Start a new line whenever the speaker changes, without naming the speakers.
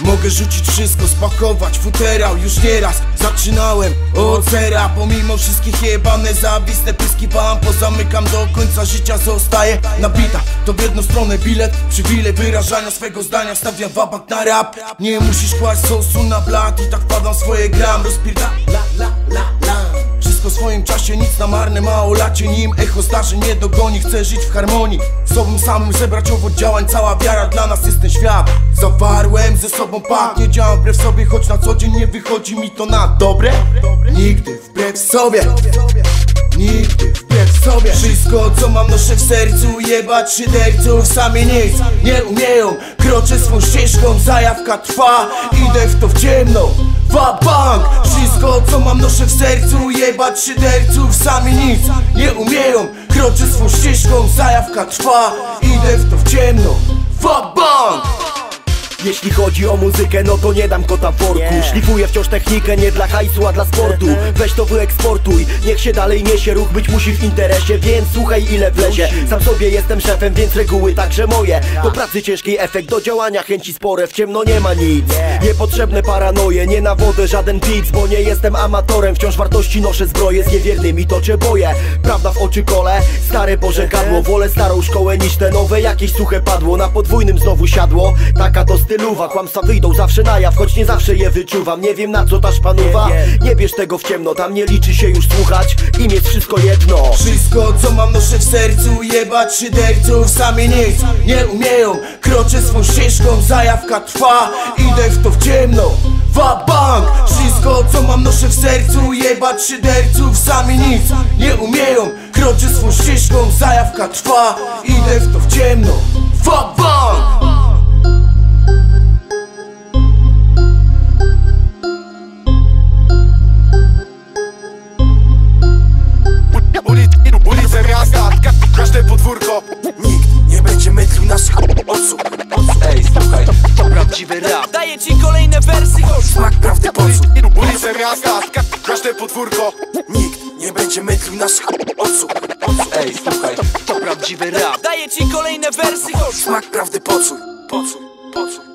Mogę rzucić wszystko, spakować futerał. Już nieraz zaczynałem od zera. Pomimo wszystkich jebane zawiste pyski wam pozamykam do końca życia. Zostaję na bitach, to w jedną stronę bilet. Przywilej wyrażania swego zdania, stawiam wabak na rap. Nie musisz kłaść sosu na blat i tak wpadam w swoje gram. Rozpierda wszystko w swoim czasie, nic na marne, małolacie. Nim echo zdarzeń nie dogoni, chcę żyć w harmonii z sobą samym, zebrać owoc działań. Cała wiara, dla nas jest ten świat. Zawarłem ze sobą pakt, nie działam wbrew sobie, choć na co dzień nie wychodzi mi to na dobre. Nigdy wbrew sobie, nigdy wbrew sobie. Wszystko co mam noszę w sercu, jebać szyderców, sami nic nie umieją. Kroczę swą ścieżką, zajawka trwa, idę w to w ciemno, wa-bank. Wszystko co mam noszę w sercu, jebać szyderców, sami nic nie umieją. Kroczę swą ścieżką, zajawka trwa, idę w to w ciemno, wa-bank.
Jeśli chodzi o muzykę, no to nie dam kota w worku. Szlifuję wciąż technikę, nie dla hajsu, a dla sportu. Weź to wyeksportuj, niech się dalej niesie. Ruch być musi w interesie, więc słuchaj ile wlezie. Sam sobie jestem szefem, więc reguły także moje. Do pracy ciężkiej efekt, do działania chęci spore. W ciemno nie ma nic, niepotrzebne paranoje. Nie nawodzę żaden beats, bo nie jestem amatorem. Wciąż wartości noszę zbroję, z niewiernymi toczę boje. Prawda w oczy kole, stare pożegadło. Wolę starą szkołę niż te nowe, jakieś suche padło. Na podwójnym znowu siadło, taka to styluwa. Kłamstwa wyjdą zawsze na jaw, choć nie zawsze je wyczuwam. Nie wiem na co ta szpanuwa, nie bierz tego w ciemno. Tam nie liczy się już słuchać, im jest wszystko jedno.
Wszystko co mam noszę w sercu, jebać szyderców, sami nic nie umieją. Kroczę swą ścieżką, zajawka trwa, idę w to w ciemno, wa-bank. Wszystko co mam noszę w sercu, jebać szyderców, sami nic nie umieją. Kroczę swą ścieżką, zajawka trwa, idę w to w ciemno, wa-bank.
Ulice miasta, każde podwórko. Nikt nie będzie mytlił naszych osób.
Ej, słuchaj, to prawdziwy rap.
Daję ci kolejne wersy,
Smak prawdy poczuł. Ulice miasta, każde podwórko. Nikt nie będzie mytlił naszych osób.
Ej, słuchaj, to prawdziwy rap.
daję ci kolejne wersy,
Smak prawdy poczuł.